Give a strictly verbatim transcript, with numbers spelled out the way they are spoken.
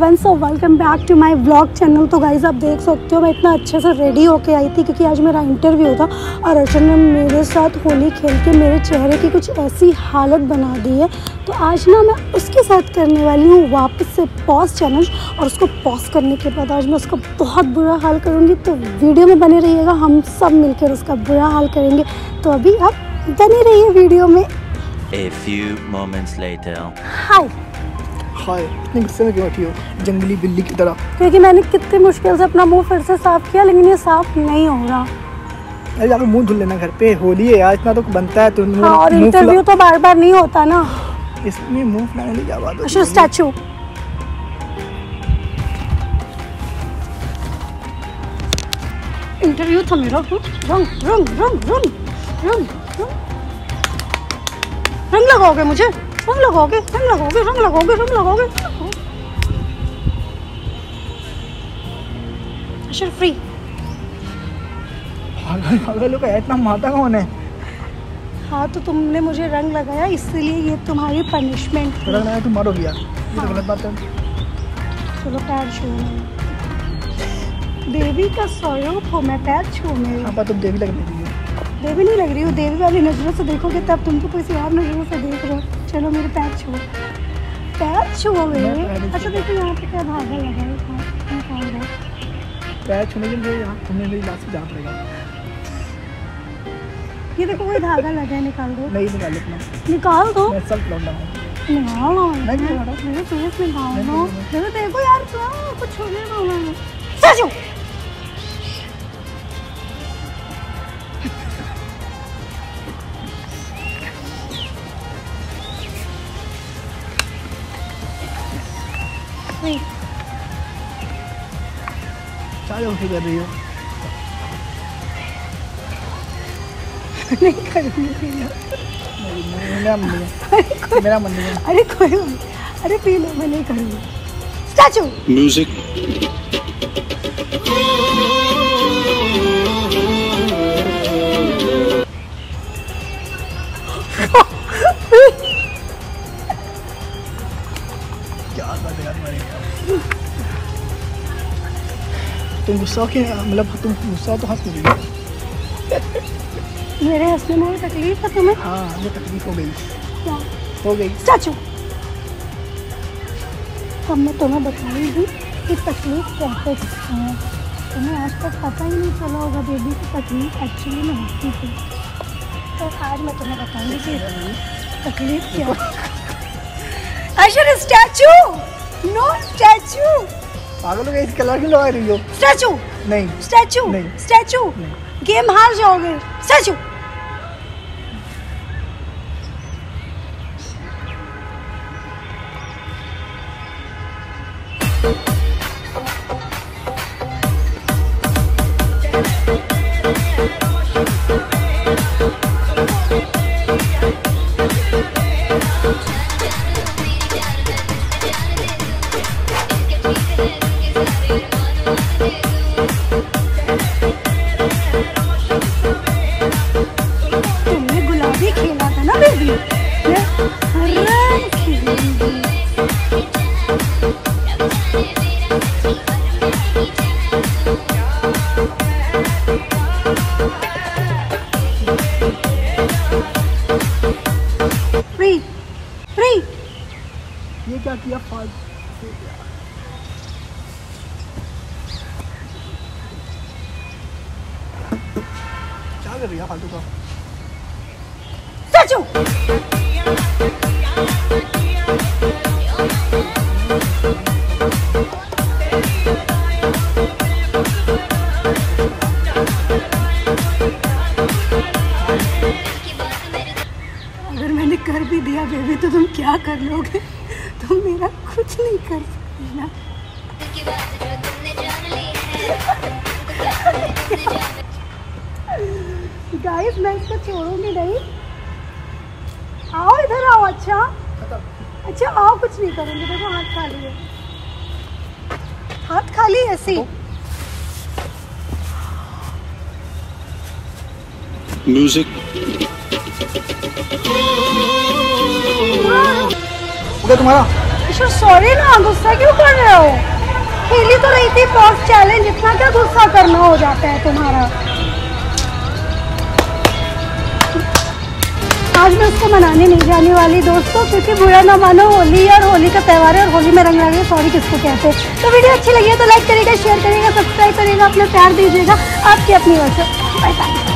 Everyone, so welcome back to my vlog channel. तो guys आप देख सकते हो मैं इतना अच्छे से रेडी होके आई थी क्योंकि आज मेरा इंटरव्यू था और अर्जुन ने मेरे साथ होली खेल के मेरे चेहरे की कुछ ऐसी हालत बना दी है। तो आज ना मैं उसके साथ करने वाली हूँ वापस से पॉज चैलेंज, और उसको पॉज करने के बाद आज मैं उसका बहुत बुरा हाल करूँगी। तो वीडियो में बने रहिएगा, हम सब मिलकर उसका बुरा हाल करेंगे। तो अभी आप बने रहिए वीडियो में। A few moments later. हाय हाय, इतनी गुस्से में क्यों बैठी हो जंगली बिल्ली की तरह? क्योंकि मैंने कितनी मुश्किल से अपना मुंह फिर से साफ किया, लेकिन ये साफ नहीं हो रहा। अरे जाकर मुंह धुल लेना, घर पे होली है यार, इतना तो बनता है। तो हाँ, और इंटरव्यू तो बार बार नहीं होता ना, इसमें मुंह फुलाने की क्या बात है? अच्छा स्टैचू इंटरव्यू था मेरा। रंग रंग रंग रंग रंग रंग रंग लगाओगे मुझे? रंग लगाओगे रंग लगाओगे रंग लगाओगे रंग लगाओगे अच्छा फ्री। पागल पागल का इतना माता कौन है? हाँ, तो तुमने मुझे रंग लगाया इसलिए ये तुम्हारी पनिशमेंट। रंग लगाया तुम मारोगी यार, ये तो गलत बात है। चलो पैर छू। देवी का स्वरूप हो मैं, पैर छू मेरे। हाँ, तुम देवी लगने दीजिए। देवी नहीं लग रही हो, देवी वाली नजरों से देखोगे तब, तुम तो किसी और नजरों से देख रहे हो। चलो मेरे पैर छुओ, पैर छुओ मेरे। अच्छा देखो यहाँ पे क्या धागा लगा है, पैर छूने के लिए यहाँ तुम्हें मेरी लाश जाना पड़ेगा। ये देखो कोई धागा लगा है, निकाल दो। नहीं निकाल अपना, निकाल दो। मैं सब लौंडा हूँ। निकालो नहीं निकालो, मेरे फेस निकाल दो। देखो देखो यार कुछ छोड़ने दो ना। सचो चाय उठी कर रही हो? नहीं करूँगी मेरा मन नहीं, मेरा मन नहीं। अरे कोई अरे पी लो, मैं नहीं करूँगी। स्टैचू म्यूजिक क्या बात है यार, तुम गुस्सा के मतलब तुम गुस्सा तो हंस रही हो। मेरे हंसने में तकलीफ है तुम्हें? हाँ, ये तकलीफ हो गई। क्या हो गई? स्टैचू अब मैं तुम्हें बताऊंगी कि तकलीफ कैसे है। तुम्हें आज तक पता ही नहीं चला होगा बेबी की तकलीफ एक्चुअली में होती थी। तो आज मैं तुम्हें बताऊंगी कि तकलीफ क्या है। अशर स्टैचू, नो स्टैचू। पागल हो गई, इस कलर क्यों लगा रही हो? स्टैचू नहीं, स्टैचू नहीं, स्टैचू नहीं। गेम हार जाओगे। स्टैचू तुमने गुलाबी खेला था ना बेबी, मैं रंग खेलूंगी। फ्री फ्री ये क्या किया? फाल क्या कर रही है फालतू का? स्टैचू अगर मैंने कर भी दिया बेबी तो तुम क्या कर लोगे? तुम मेरा कुछ नहीं कर सकते ना। गाइस मैं इसको छोड़ूंगी नहीं। आओ इधर आओ। अच्छा अच्छा आओ, कुछ नहीं करूंगी। देखो हाथ खाली है, हाथ खाली ऐसी। म्यूजिक हो गया तुम्हारा? अर्शद सॉरी ना, गुस्सा क्यों कर रहे हो? खेली तो रही थी पॉज चैलेंज, इतना क्या गुस्सा करना हो जाता है तुम्हारा? आज मैं उसको मनाने नहीं जाने वाली दोस्तों, क्योंकि बुरा ना मानो, होली और होली का त्यौहार है और होली में रंग लगाइए, सॉरी किसको कहते हैं। तो वीडियो अच्छी लगी है तो लाइक करिएगा, शेयर करिएगा, सब्सक्राइब करिएगा, अपना प्यार दीजिएगा। आपकी अपनी वजह। Bye bye.